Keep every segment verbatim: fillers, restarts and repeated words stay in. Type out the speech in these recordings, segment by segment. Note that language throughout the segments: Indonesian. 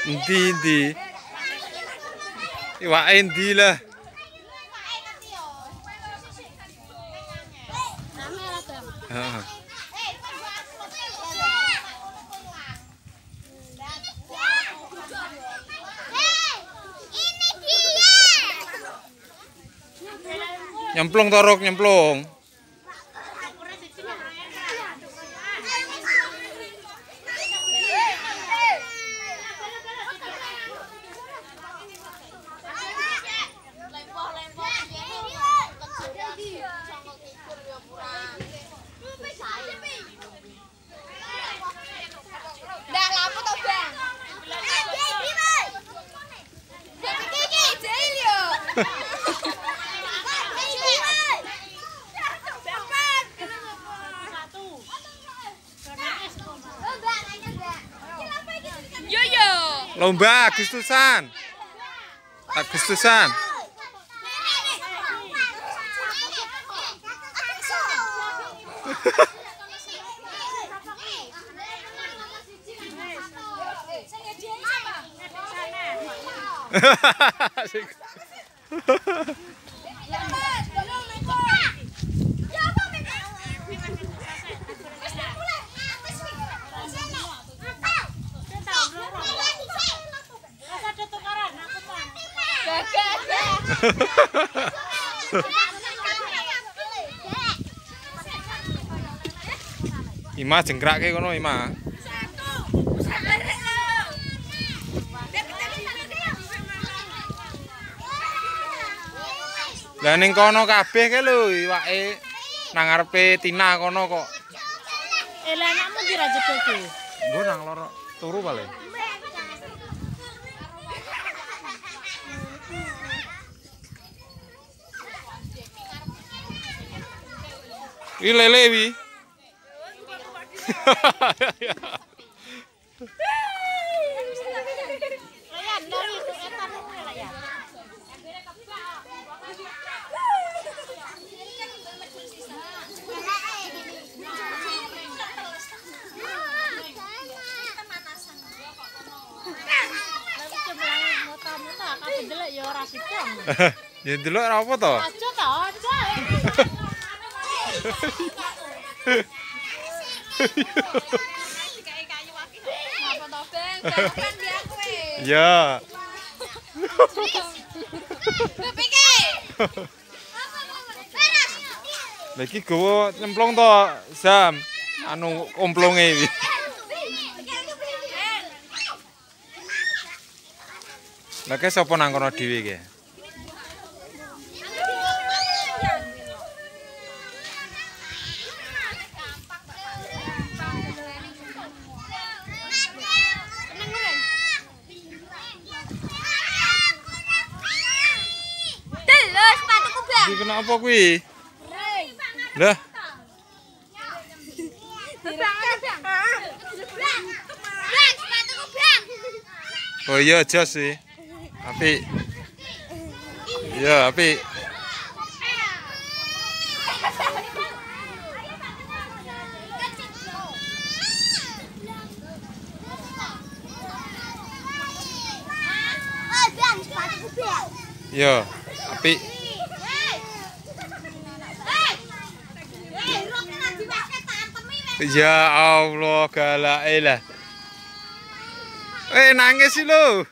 Endi endi. Iwake endi lah. Heeh. Nyemplung torok nyemplung. Lomba Agustusan. Agustusan. Ima jengkrake kono Ima. Lah ning kono kabeh ke lho iwake nang ngarepe Tina kono kok. Eh lah anakmu kira jebeke. Nggo nang loro turu paling. Wi lele wi. Ya delok ora apa to? Aja to, aja. Ya. Lagi gowo nyemplung to, Sam. Anu omplonge iki. Lah ke sapa nang kono dhewe iki? Iki kenapa kuwi? Lah. Oh iya jas sih. Apik. Ya, apik. Ya, apik. Ya Allah, galake lah. Eh nangis sih lo.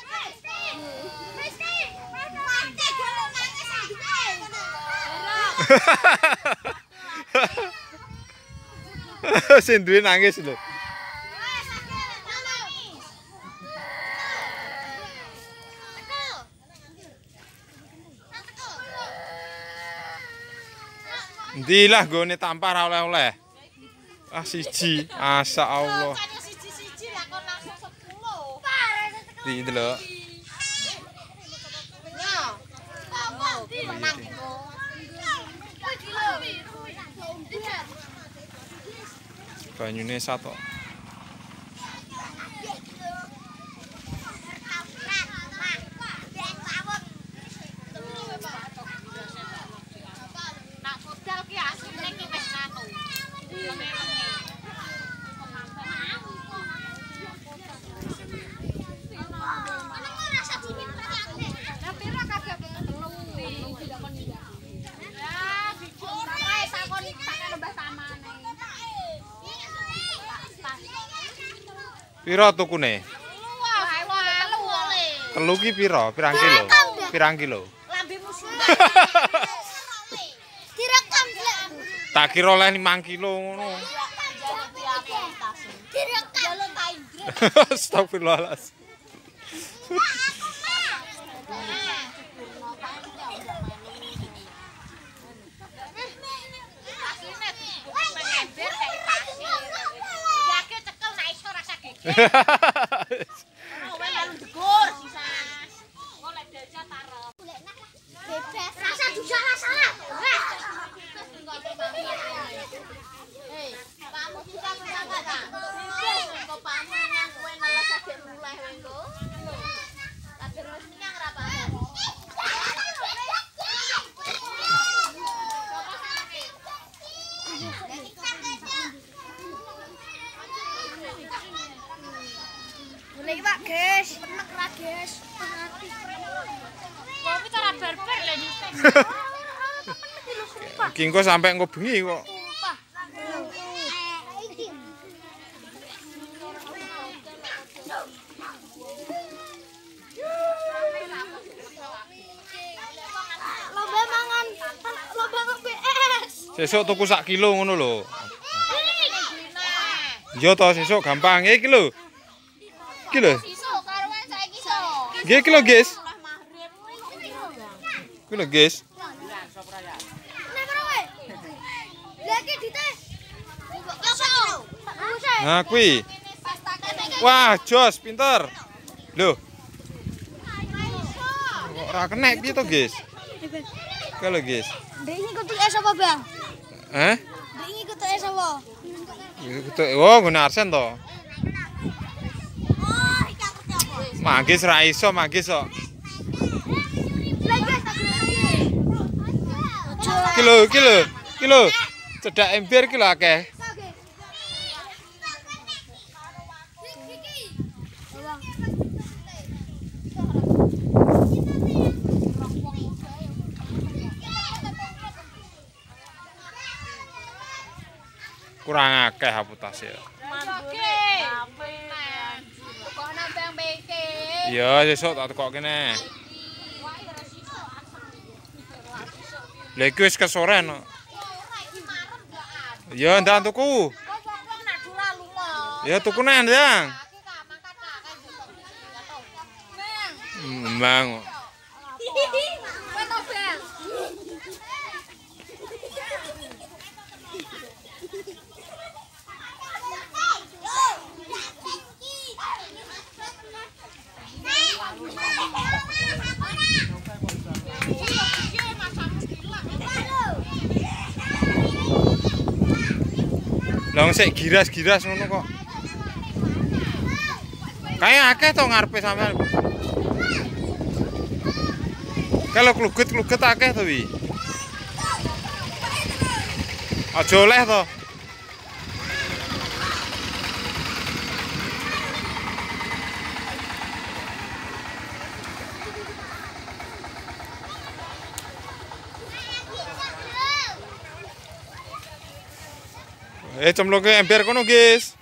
Sing duwe nangis lho. Ndi lah gone tampar oleh-oleh. Ah siji, masa Allah. Siji-siji lah kon langsung sepuluh. Di delok. Banyune satu. Piro tukune? Telu ki piro? Pirang kilo? Pirang kilo? Lambemu sumbang. Direkam, Tak kira oleh limang kilo ngono. direkam. Astagfirullahaladzim. Rasa juga masalah. Kamu juga bersama tak? Kau paman yang kue nala sakit mulai wengko. Tak terus yang berapa? Boleh Pak, guys. Penek ra, guys. Penati. Kok cara barbar lho nyusun. Ki engko sampe engko bengi kok. Lomba mangan, lomba B S. Sesuk tuku sak kilo ngono lho. Yo to sesuk gampang iki lho. Iki lho. Sesuk karuan saiki so. Nggih iki lho, guys. Iki lho, guys. Nah, kuwi. Wah, jos, pinter. Lho. Kok ora kena piye to, guys? Iki lho, guys. Ndek iki kutuk es apa, Bang? Hah? Ndek iki kutuk es apa? Iki oh, ngene arsen to. Oh, iki aku apa? Manggis ra iso, manggis kok. Iki lho, iki lho. Iki lho. Cedak ember iki lho akeh. Kurang akeh aputase. Iya, sesuk tak tekok kene. Lha iki wis kesoren kok. Ya ndak tuku. Ya tuku nang ndang. Memang. Lah sik giras-giras ngono kok. Kayak akeh to ngarepe sampean. Kalau kluget-kluget akeh to wi. Aja oleh to. Eh cemplungke ember kono, guys.